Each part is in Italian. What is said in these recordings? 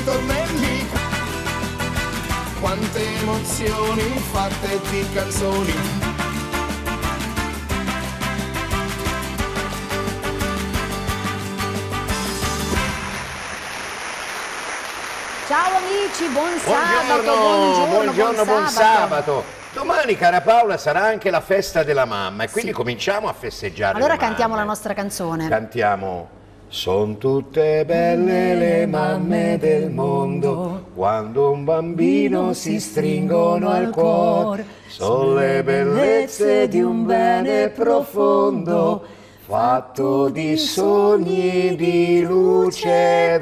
ritornelli. Quante emozioni fatte di canzoni. Ciao amici, buon sabato, buongiorno, buon sabato. Domani, cara Paola, sarà anche la festa della mamma e quindi Sì. cominciamo a festeggiare. Allora le mamme. cantiamo la nostra canzone. Cantiamo. Son tutte belle le mamme del mondo, quando un bambino si stringono al cuore, sono le bellezze di un bene profondo, fatto di sogni, di luce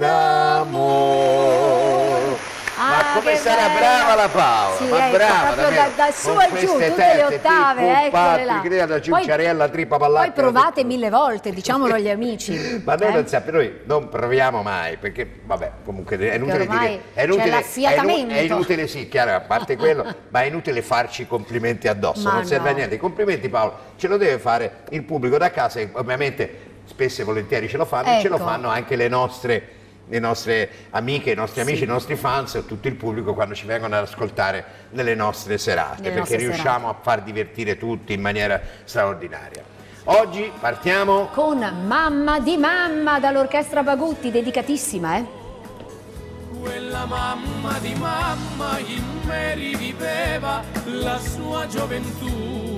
d'amore. Ma come sarà brava la Paola? Sì, Ma ecco, brava, proprio da su a giù, tutte le ottave, eccole là. da ciucciarella, trippa pallacca. Poi provate 1000 volte, diciamolo agli amici. Ma noi non sappiamo, noi non proviamo mai, perché vabbè, comunque è inutile dire, c'è l'affiatamento. è inutile, sì, chiaro, a parte quello, ma è inutile farci complimenti addosso, Ma non serve a no. niente. I complimenti, Paolo, ce lo deve fare il pubblico da casa e ovviamente spesso e volentieri ce lo fanno, e ce lo Ecco. fanno anche le nostre amiche, i nostri amici, i nostri fans e tutto il pubblico quando ci vengono ad ascoltare nelle nostre serate, perché riusciamo a far divertire tutti in maniera straordinaria. Oggi partiamo Con Mamma di Mamma dall'Orchestra Bagutti, dedicatissima, Quella mamma di mamma in me riviveva la sua gioventù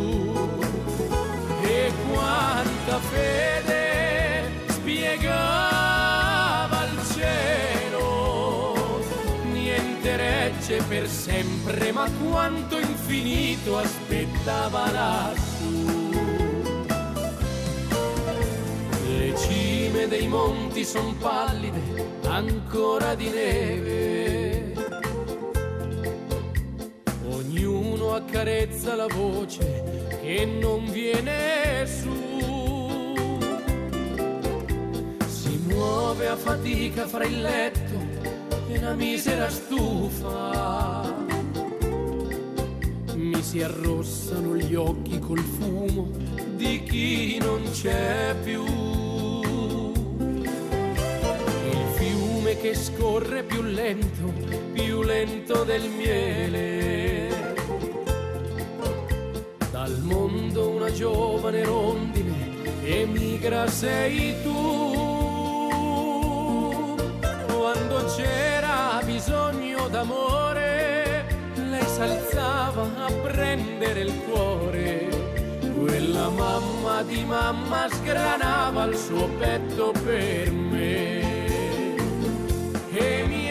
e quanta fede spiegava al cielo. Niente regge per sempre, ma quanto infinito aspettava lassù. Le cime dei monti son pallide ancora di neve, ognuno accarezza la voce che non viene su, si muove a fatica fra il letto e la misera stufa, mi si arrossano gli occhi col fumo di chi non c'è più. Che scorre più lento del miele. Dal mondo una giovane rondine emigra sei tu. Quando c'era bisogno d'amore, lei s'alzava a prendere il cuore. Quella mamma di mamma sgranava il suo petto per me e mi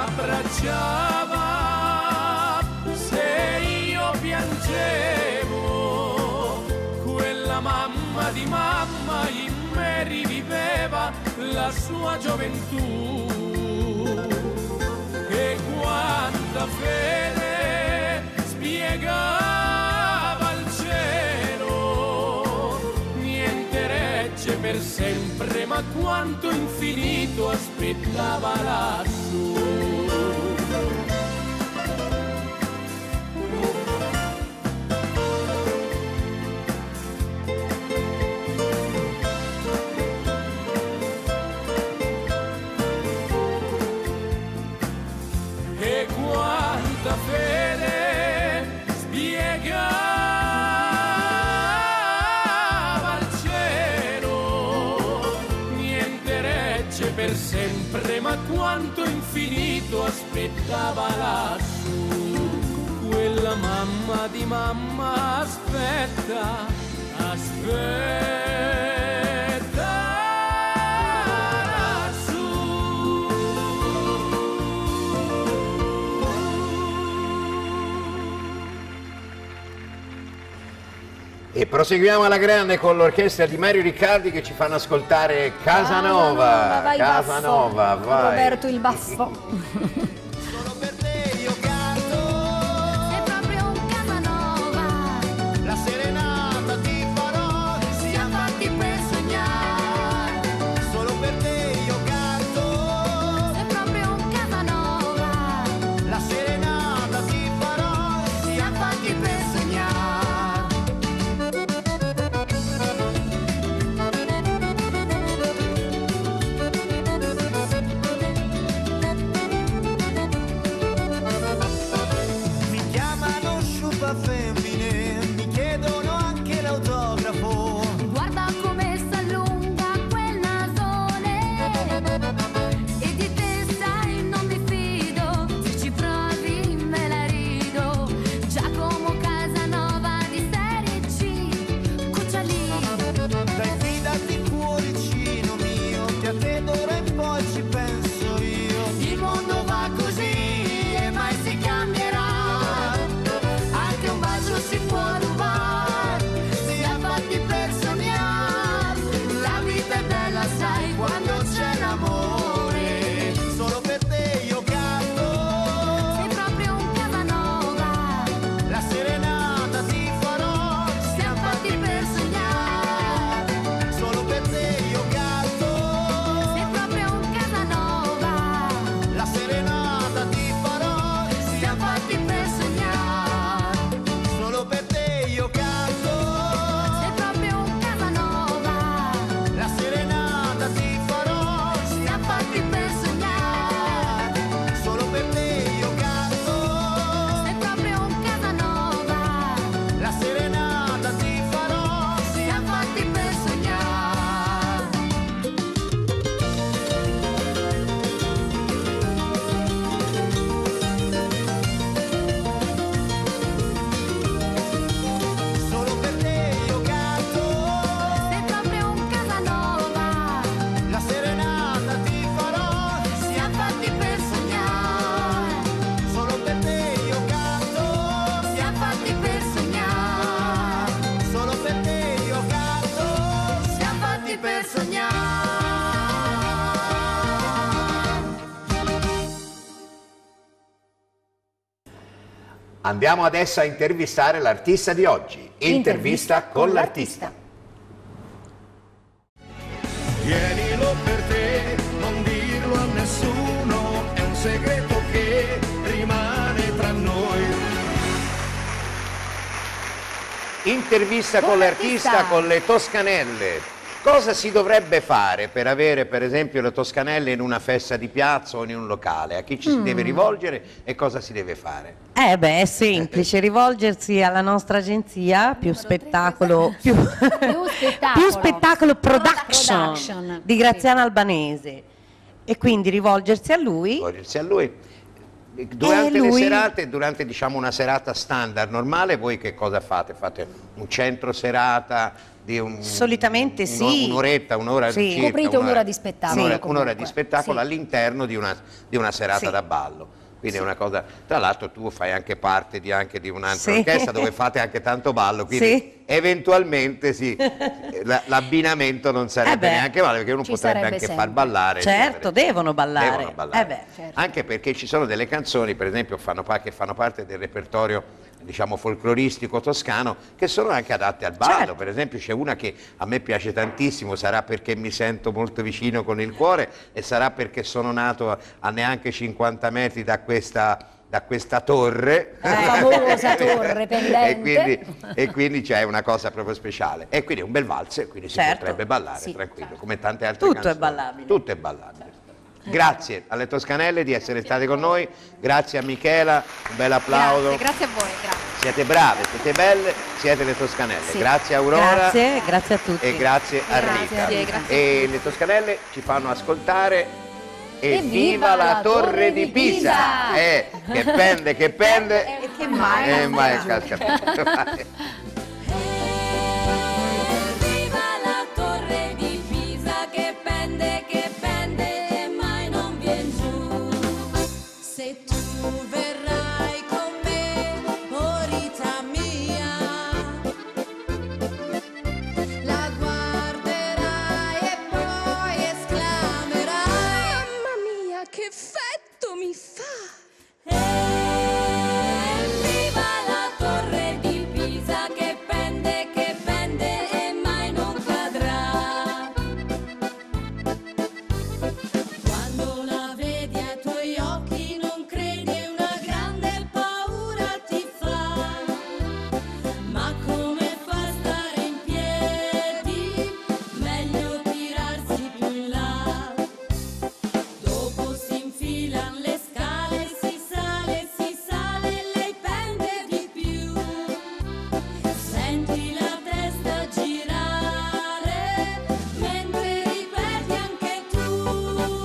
abbracciava se io piangevo. Quella mamma di mamma in me riviveva la sua gioventù e quanta fede spiegava al cielo. Niente regge per sempre, ma quanto infinito aspettava lassù. E quanta fede spiegava al cielo. Niente regge per sempre, ma quanto infinito aspettava lassù. Quella mamma di mamma aspetta, aspetta lassù. e proseguiamo alla grande con l'orchestra di Mario Riccardi che ci fanno ascoltare Casanova. Vai, Casanova, baffo. vai. Roberto il baffo. Solo per te io canto, Sei proprio un Casanova, la serenata ti farò, siamo fatti per sognare. solo per te io canto, Sei proprio un Casanova, la serenata ti farò, siamo fatti per sognare. Andiamo adesso a intervistare l'artista di oggi. Intervista con l'artista. Tienilo per te, non dirlo a nessuno, è un segreto che rimane tra noi. Intervista con l'artista con le Toscanelle. Cosa si dovrebbe fare per avere per esempio le Toscanelle in una festa di piazza o in un locale? A chi ci si deve rivolgere e cosa si deve fare? È semplice, rivolgersi alla nostra agenzia più spettacolo production di Graziano Albanese, e quindi rivolgersi a lui. Rivolgersi a lui. Durante le serate, durante diciamo una serata standard normale, voi che cosa fate? Fate un centro serata di solitamente sì, un'oretta, un'ora sì. circa, coprite un'ora di spettacolo, un'ora di spettacolo sì. all'interno di una serata Sì. da ballo. Quindi Sì. è una cosa, tra l'altro tu fai anche parte anche di un'altra orchestra dove fate anche tanto ballo, quindi Sì. eventualmente l'abbinamento non sarebbe neanche male, perché uno Ci potrebbe sarebbe anche sempre. far ballare. Certo, devono ballare. Devono ballare. Certo. Anche perché ci sono delle canzoni, per esempio, che fanno parte del repertorio diciamo folcloristico toscano, che sono anche adatte al ballo. Certo. Per esempio c'è una che a me piace tantissimo, sarà perché mi sento molto vicino con il cuore e sarà perché sono nato a neanche 50 metri da questa torre, La famosa torre pendente. e quindi c'è una cosa proprio speciale, e quindi è un bel valzer, quindi si Certo. potrebbe ballare Sì. tranquillo, come tante altre Tutto canzoni. è ballabile. Tutto è ballabile. Grazie alle Toscanelle di essere state con noi, grazie a Michela, un bel applauso. Grazie a voi, grazie. Siete brave, siete belle, siete le Toscanelle. Sì. Grazie Aurora Grazie a tutti. e grazie a Rita. Grazie. E le Toscanelle ci fanno ascoltare E viva la Torre di Pisa! Che pende, che pende, E che mai mai casca casca. Viva la torre di Pisa che pende e mai non vien giù. Se tu verrai con me, oh Rita mia, la guarderai e poi esclamerai: mamma mia, che effetto mi fa! Viva la torre di Pisa che pende e mai non cadrà. Quando la vedi ai tuoi occhi non credi e una grande paura ti fa. Ma come fa a stare in piedi? Meglio tirarsi più in là. Dopo si infilano le scale, si sale, lei pende di più. Senti la testa girare, mentre ripeti anche tu.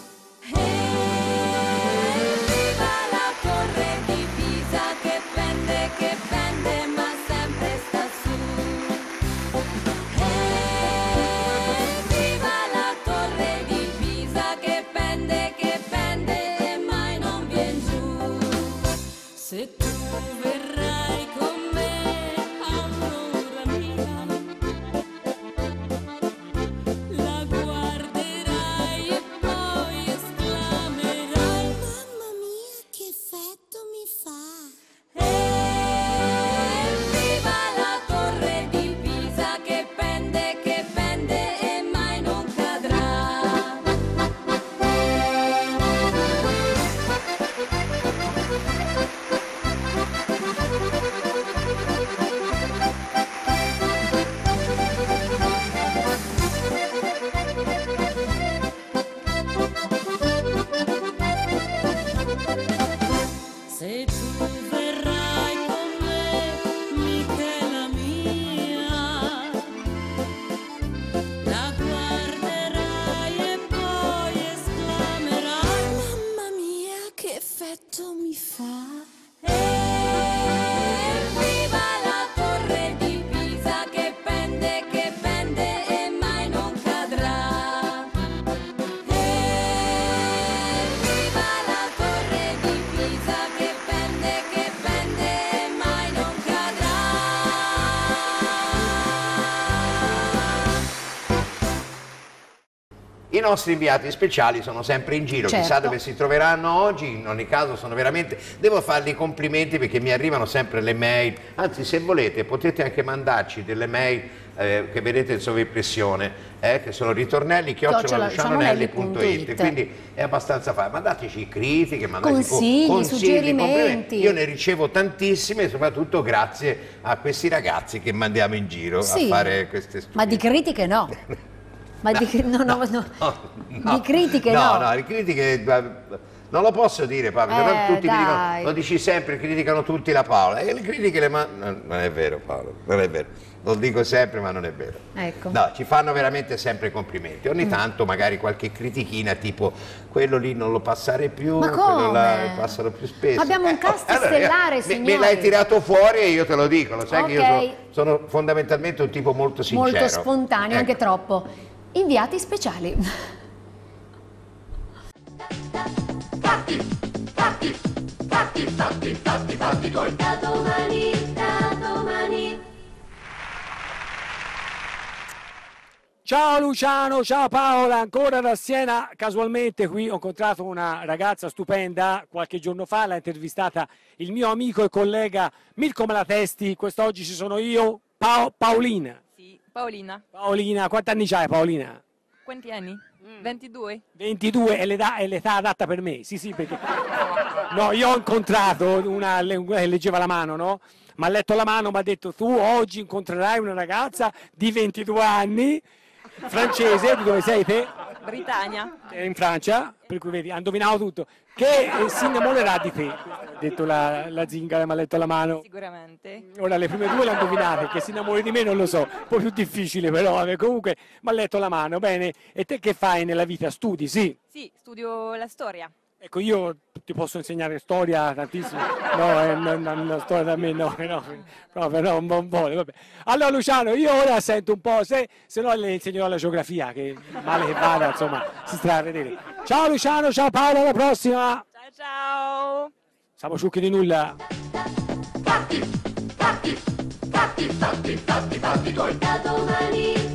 Viva la torre di Pisa che pende, ma sempre sta su. Viva la torre di Pisa che pende e mai non vien giù. Se tu verrai con me, oh no, I nostri inviati speciali sono sempre in giro, Certo. chissà dove si troveranno oggi, in ogni caso sono veramente, devo fargli i complimenti perché mi arrivano sempre le mail, anzi se volete potete anche mandarci delle mail che vedete in sovraimpressione, che sono ritornelli@lucianonelli.it, quindi è abbastanza facile, mandateci critiche, mandateci Consigli, suggerimenti. complimenti. Io ne ricevo tantissime, soprattutto grazie a questi ragazzi che mandiamo in giro Sì. a fare queste stupidità. Ma di critiche no. Ma di critiche no. No, le critiche non lo posso dire, Paolo, però tutti mi dicono, lo dici sempre, criticano tutti la Paola. E le critiche non è vero, Paolo, non è vero. Lo dico sempre, ma non è vero. Ecco. No, ci fanno veramente sempre complimenti. Ogni tanto magari qualche critichina tipo quello lì non lo passare più, Ma quello là come? passalo più spesso. Abbiamo un cast stellare, signori. Me l'hai tirato fuori e io te lo dico, lo sai che io Ok. sono fondamentalmente un tipo molto sincero. Molto spontaneo, Ecco. anche troppo. Inviati speciali. Da domani. Ciao Luciano, ciao Paola, ancora da Siena. Casualmente qui ho incontrato una ragazza stupenda, qualche giorno fa l'ha intervistata il mio amico e collega Mirko Malatesti, quest'oggi ci sono io, Paolina. Sì, Paolina. Paolina, quanti anni c'hai Paolina? Quanti anni? 22. 22 è l'età adatta per me, sì perché... No, io ho incontrato una che leggeva la mano, no? Mi ha letto la mano, mi ha detto tu oggi incontrerai una ragazza di 22 anni, francese, di dove sei te? Britannia. In Francia, per cui vedi, ha indovinato tutto, che si innamorerà di te, ha detto la zingara, mi ha letto la mano. Sicuramente. Ora le prime due le ha indovinate, che si innamori di me non lo so, un po' più difficile però, vabbè, comunque mi ha letto la mano, bene. E te che fai nella vita? Studi, sì? Sì, studio la storia. Ecco, io ti posso insegnare storia tantissimo, no, la storia da me proprio no, non vuole, vabbè. Allora Luciano, io ora sento un po', se no le insegnerò la geografia, che male che vada, insomma, si sta a vedere. Ciao Luciano, ciao Paolo, alla prossima! Ciao! Siamo ciucchi di nulla. Da domani.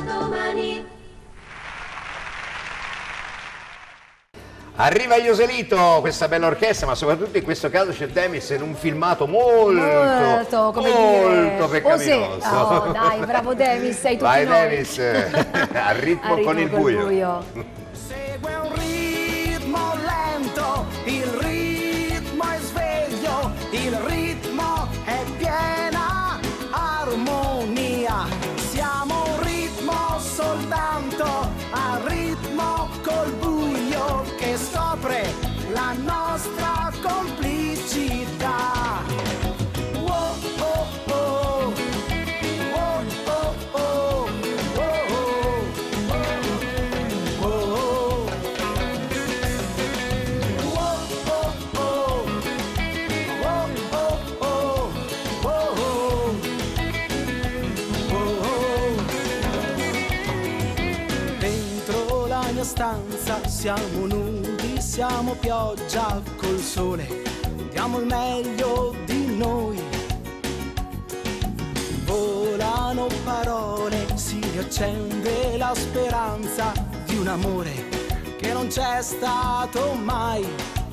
Arriva Ioselito, questa bella orchestra, ma soprattutto in questo caso c'è Demis in un filmato molto peccaminoso. Oh, dai, bravo Demis, sei tutti Vai noi. Demis, al ritmo con il col buio. Segue un ritmo lento, il ritmo è sveglio, il ritmo è piena armonia. Siamo un ritmo soltanto, al ritmo col buio che scopre la nostra complicità. Oh, oh, oh. Oh, oh, oh. Oh, oh, oh. Dentro la mia stanza siamo nudi, siamo pioggia col sole, diamo il meglio di noi. Volano parole, si riaccende la speranza di un amore che non c'è stato mai.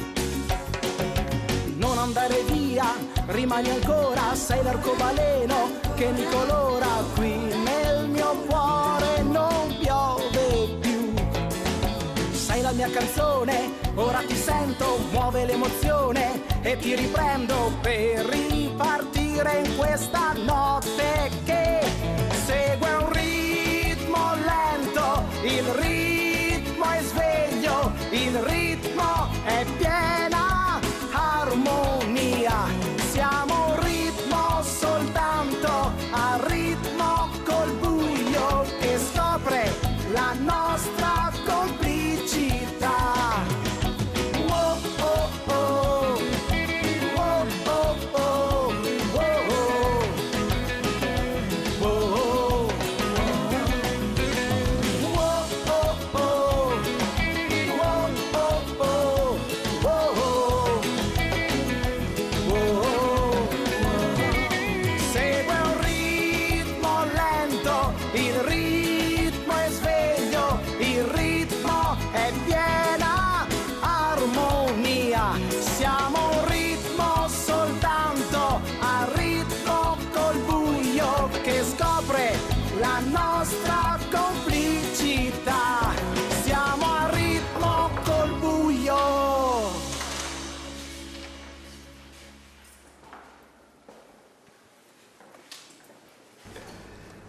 Non andare via, rimani ancora, sei l'arcobaleno che mi colora qui nel mio cuore, non piove più. Sei la mia canzone, ora ti sento, muove l'emozione e ti riprendo per ripartire in questa notte che segue un ritmo lento, il ritmo è sveglio, il ritmo è piena armonia. Siamo un ritmo soltanto, al ritmo col buio che scopre la nostra complicità. Oh, oh, oh. Oh, oh, oh. Oh, oh.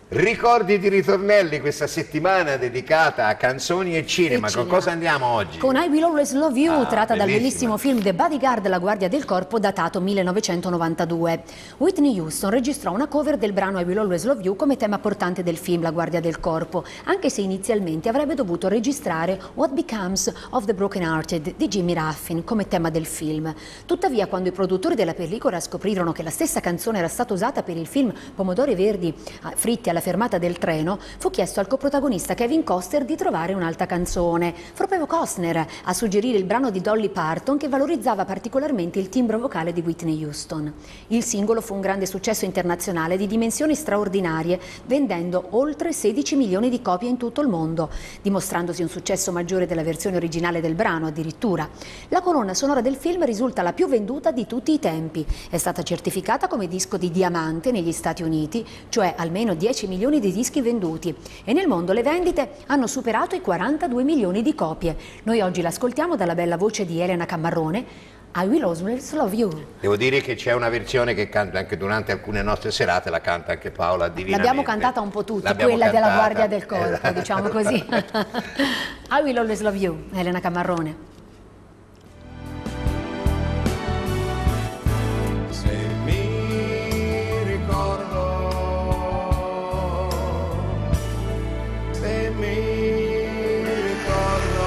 Ricordi di ritornelli, questa settimana dedicata a canzoni e cinema. Con cosa andiamo oggi? Con I Will Always Love You, tratta dal bellissima. bellissimo film The Bodyguard, La guardia del corpo, datato 1992. Whitney Houston registrò una cover del brano I Will Always Love You come tema portante del film La guardia del corpo, anche se inizialmente avrebbe dovuto registrare What Becomes of the Broken Hearted di Jimmy Ruffin come tema del film. Tuttavia, quando i produttori della pellicola scoprirono che la stessa canzone era stata usata per il film Pomodori Verdi fritti alla fermata del treno, fu chiesto al coprotagonista Kevin Costner di trovare un'altra canzone. Fu proprio Costner a suggerire il brano di Dolly Parton, che valorizzava particolarmente il timbro vocale di Whitney Houston. Il singolo fu un grande successo internazionale di dimensioni straordinarie, vendendo oltre 16 milioni di copie in tutto il mondo, dimostrandosi un successo maggiore della versione originale del brano addirittura. La colonna sonora del film risulta la più venduta di tutti i tempi. È stata certificata come disco di diamante negli Stati Uniti, cioè almeno 10 milioni di dischi venduti, e nel mondo le vendite hanno superato i 42 milioni di copie. Noi oggi l'ascoltiamo dalla bella voce di Elena Cammarrone, I Will Always Love You. Devo dire che c'è una versione che canta anche durante alcune nostre serate, la canta anche Paola divinamente. L'abbiamo cantata un po' tutti, L'abbiamo quella della cantata. guardia del corpo, diciamo così. I Will Always Love You, Elena Cammarrone. Se mi ricordo, se mi ricordo,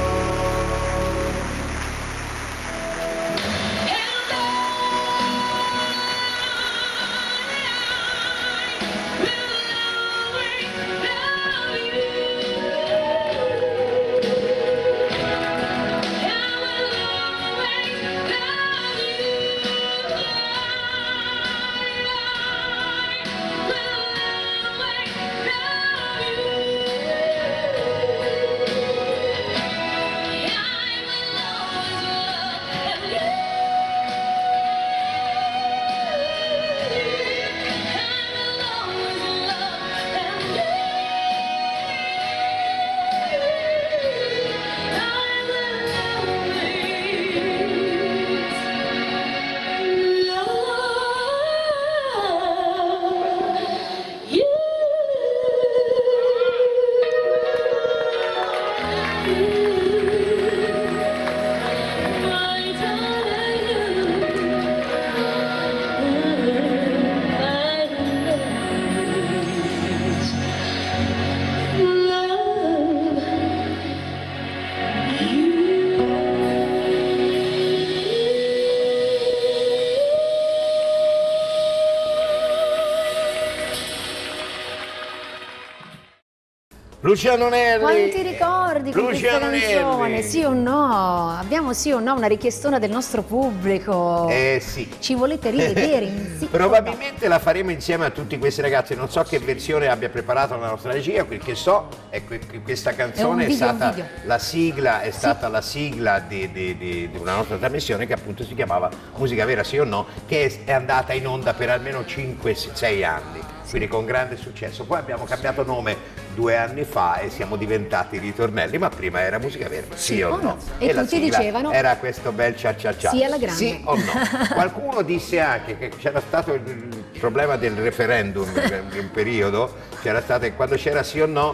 Luciano Nerri. Quanti ricordi con questa Luciano canzone? Nerri. Sì o no? Abbiamo sì o no una richiestona del nostro pubblico? Sì. Ci volete rivedere in sì o no? Probabilmente la faremo insieme a tutti questi ragazzi. Non so che versione abbia preparato la nostra regia, quel che so è che questa canzone è stata la sigla, è stata la sigla di una nostra trasmissione che appunto si chiamava Musica Vera Sì o No, che è andata in onda per almeno 5-6 anni. Quindi con grande successo. Poi abbiamo cambiato nome 2 anni fa e siamo diventati Ritornelli, ma prima era Musica Vera, sì o no? E la tutti sigla dicevano era questo bel cia cia cia. sì alla grande. Sì o no? Qualcuno disse anche che c'era stato il problema del referendum in un periodo, c'era stato, quando c'era sì o no,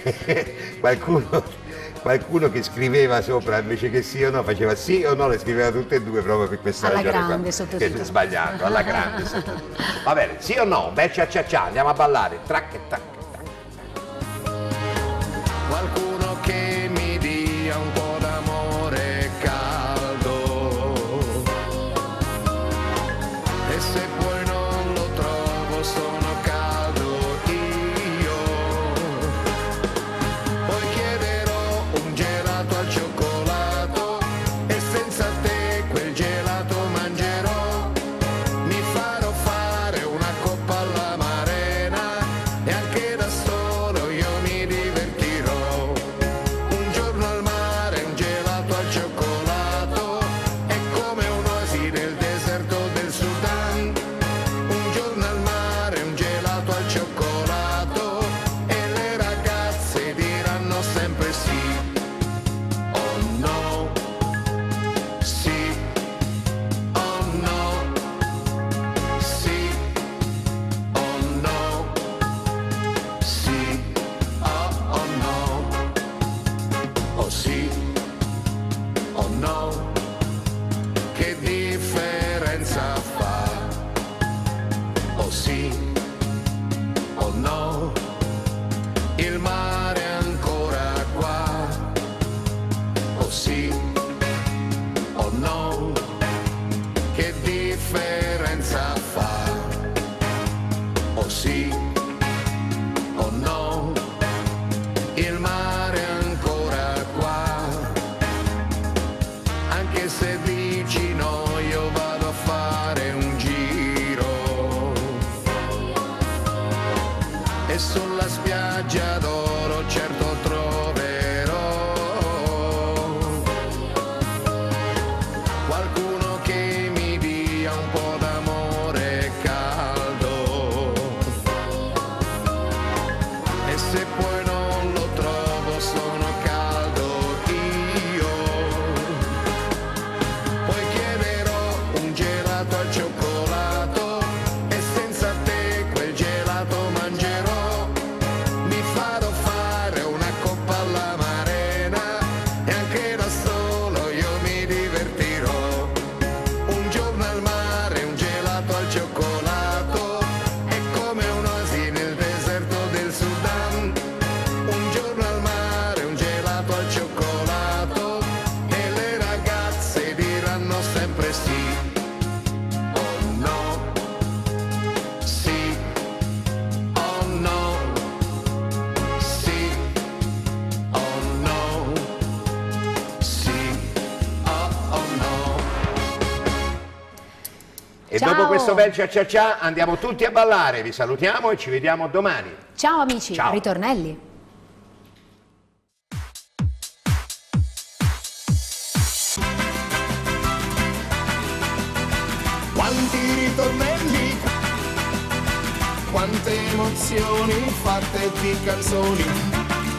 qualcuno che scriveva sopra invece che sì o no faceva sì o no, le scriveva tutte e due proprio per questa alla ragione grande qua, sottotitolo. che è sbagliato, alla grande sottotitolo. Va bene, sì o no, bel cia cia cia, andiamo a ballare, trac e tac. Qualcuno che mi dia un po' d'amore caldo, e se poi non lo trovo sono caldo io, poi chiederò un gelato al cioccolato e senza te quel gelato mangerò, mi farò fare una coppa all'amarena e anche da solo io mi divertirò. no, il mare è ancora qua. Oh sì, oh no, che differenza fa? Oh sì, oh no, il mare è ancora qua. Anche se dici no, io vado a fare un giro. E sulla spiaggia d'oro certo troverò qualcuno che mi dia un po' d'amore caldo. E se poi non lo trovo sono caldo io. Poi chiederò un gelato al cioccolato e senza te quel gelato mangerò. Mi farò fare una coppa alla marena e anche da solo io mi divertirò. Un giorno al mare, un gelato al cioccolato, è come un'oasi nel deserto del Sudan. Un giorno al mare, un gelato al cioccolato e le ragazze diranno sempre sì. Oh no, sì, oh no, sì, oh no, sì, oh no. E Ciao. dopo questo bel cia cia cia andiamo tutti a ballare. Vi salutiamo e ci vediamo domani. Ciao amici, Ciao. ritornelli. Quanti ritornelli, quante emozioni fatte di canzoni,